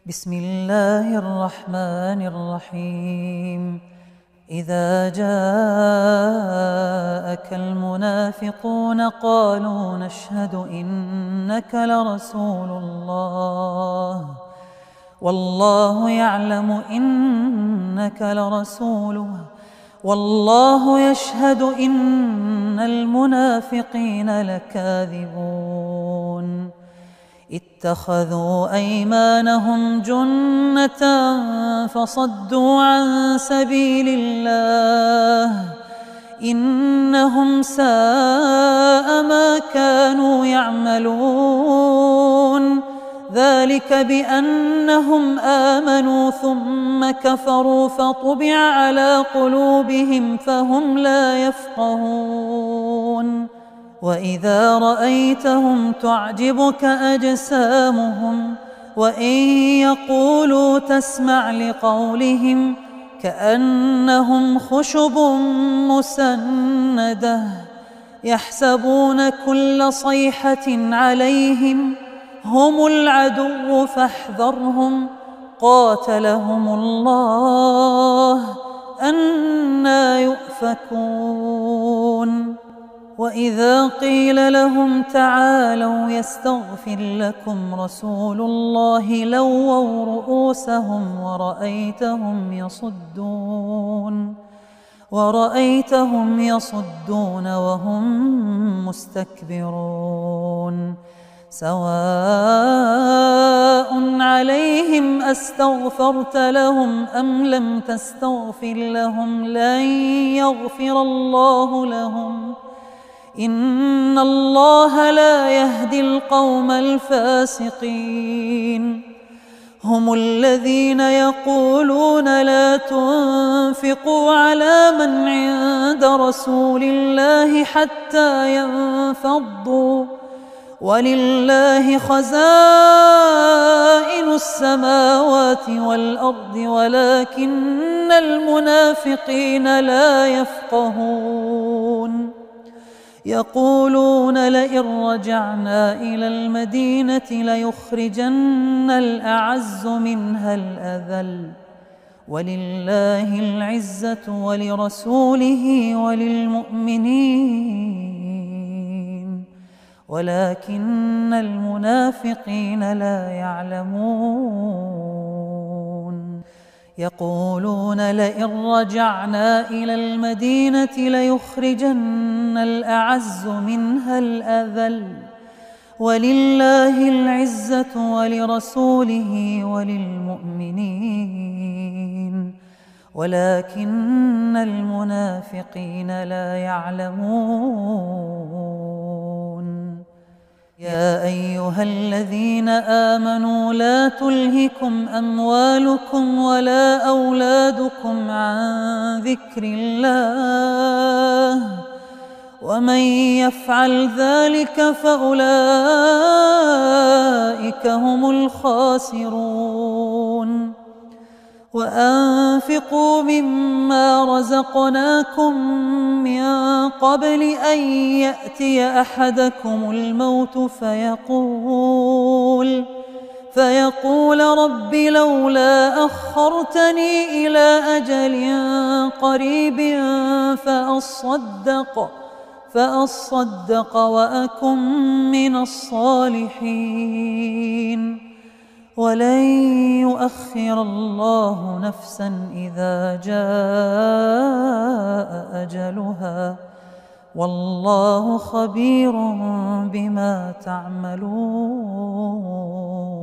بسم الله الرحمن الرحيم. إذا جاءك المنافقون قالوا نشهد إنك لرسول الله والله يعلم إنك لرسوله والله يشهد إن المنافقين لكاذبون. اتخذوا أيمانهم جنة فصدوا عن سبيل الله إنهم ساء ما كانوا يعملون. ذلك بأنهم آمنوا ثم كفروا فطبع على قلوبهم فهم لا يفقهون. وإذا رأيتهم تعجبك أجسامهم وإن يقولوا تسمع لقولهم كأنهم خشب مسندة يحسبون كل صيحة عليهم هم العدو فاحذرهم قاتلهم الله أنى يؤفكون. وإذا قيل لهم تعالوا يستغفر لكم رسول الله لووا رؤوسهم ورأيتهم يصدون وهم مستكبرون. سواء عليهم أستغفرت لهم أم لم تستغفر لهم لن يغفر الله لهم إن الله لا يهدي القوم الفاسقين. هم الذين يقولون لا تنفقوا على من عند رسول الله حتى ينفضوا ولله خزائن السماوات والأرض ولكن المنافقين لا يفقهون. يقولون لئن رجعنا إلى المدينة ليخرجن الأعز منها الأذل ولله العزة ولرسوله وللمؤمنين ولكن المنافقين لا يعلمون. يقولون لئن رجعنا إلى المدينة ليخرجن الأعز منها الأذل ولله العزة ولرسوله وللمؤمنين ولكن المنافقين لا يعلمون. يا أيها الذين آمنوا لا تلهكم أموالكم ولا أولادكم عن ذكر الله ومن يفعل ذلك فأولئك هم الخاسرون. وأنفقوا مما رزقناكم من قبل أن يأتي أحدكم الموت فيقول رب لولا أخرتني إلى أجل قريب فأصدق وأكن من الصالحين. ولن يؤخر الله نفسا إذا جاء أجلها والله خبير بما تعملون.